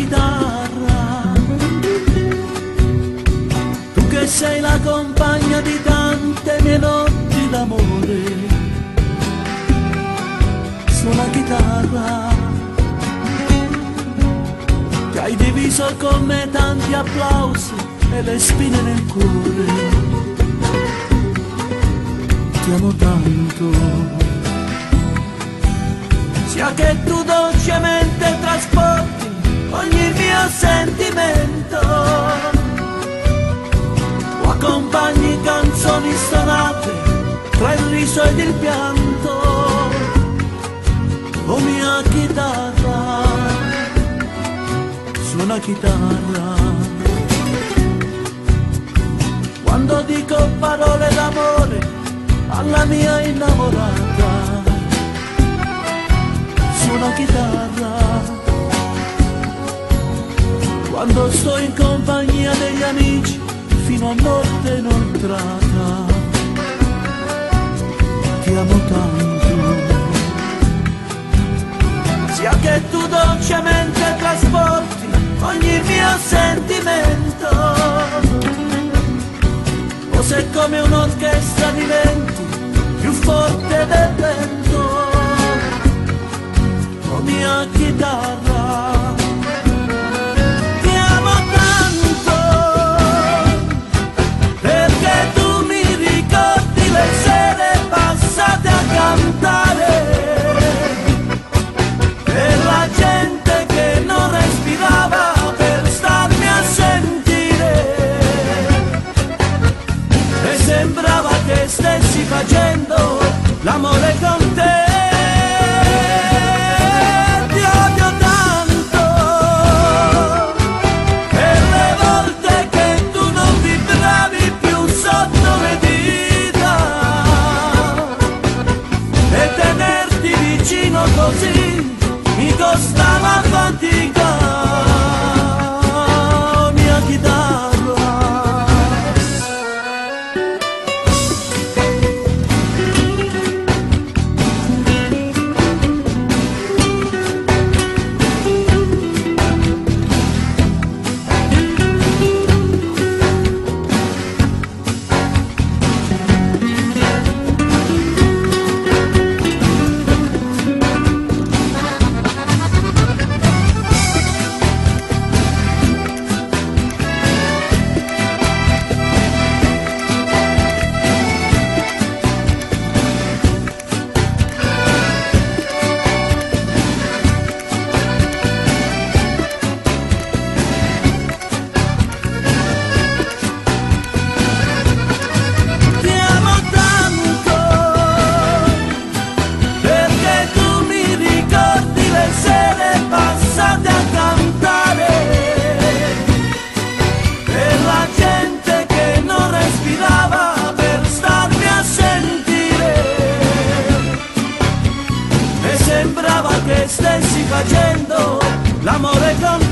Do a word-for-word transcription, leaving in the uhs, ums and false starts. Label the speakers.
Speaker 1: chitarra, tu che sei la compagna di tante mie notti d'amore, suona chitarra, che hai diviso con me tanti applausi e le spine nel cuore, ti amo tanto. Sia che tu dolcemente trasporti ogni mio sentimento, o accompagni canzoni stonate tra il riso ed il pianto, o mia chitarra, suona chitarra. Quando dico parole d'amore alla mia innamorata, suona chitarra. Quando sto in compagnia degli amici fino a notte inoltrata, ti amo tanto. Sia che tu dolcemente trasporti ogni mio sentimento, o se come un'orchestra diventi più forte del vento, mia chitarra, ti amo tanto, perché tu mi ricordi le sere passate a cantare, per la gente che non respirava per starmi a sentire, e sembrava che stessi facendo l'amore con te. Così mi costava fatica, mia chitarra. Sembrava che stessi facendo l'amore con